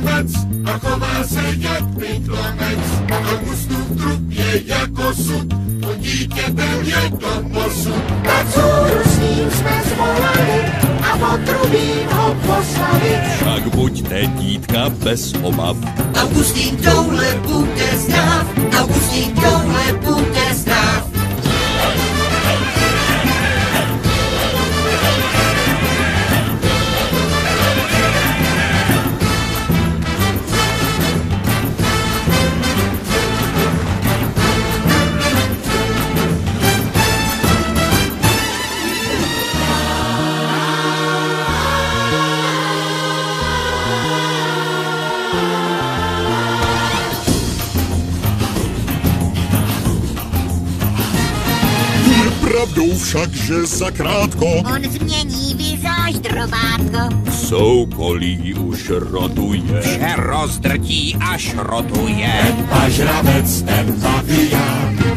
žravec a chová se jak pitomec. Augustův trup je jako sud, po dítětem je to posud. Na cůru s ním jsme zvolali a potrubím ho poslali. Však buďte dítka bez obav. Augustín touhle bude zdrav, Augustín touhle bude zdrav. Pravdou však, že zakrátko on změní vizáž drobátko. Soukolí už rotuje. Vše rozdrtí až rotuje. a žravec ten pavián.